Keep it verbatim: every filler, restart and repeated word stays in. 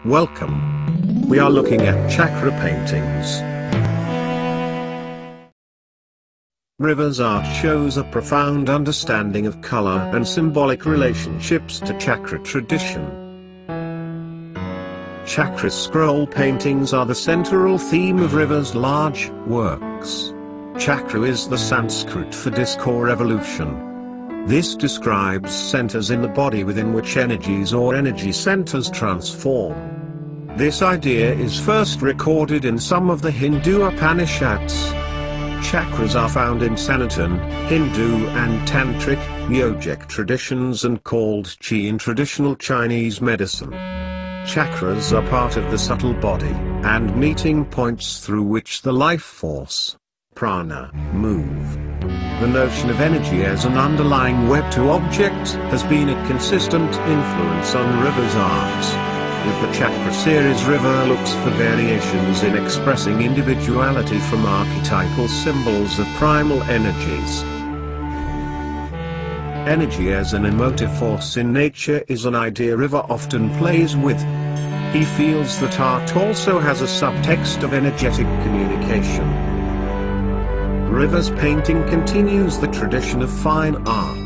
Welcome. We are looking at chakra paintings. Rivers art shows a profound understanding of color and symbolic relationships to chakra tradition. Chakra scroll paintings are the central theme of River's large works. Chakra is the Sanskrit for disc or evolution. This describes centers in the body within which energies or energy centers transform. This idea is first recorded in some of the Hindu Upanishads. Chakras are found in sanatan, Hindu and tantric, yogic traditions and called chi in traditional Chinese medicine. Chakras are part of the subtle body, and meeting points through which the life force, prana, move. The notion of energy as an underlying web to object has been a consistent influence on River's art. With the Chakra series, River looks for variations in expressing individuality from archetypal symbols of primal energies. Energy as an emotive force in nature is an idea River often plays with. He feels that art also has a subtext of energetic communication. River's painting continues the tradition of fine art.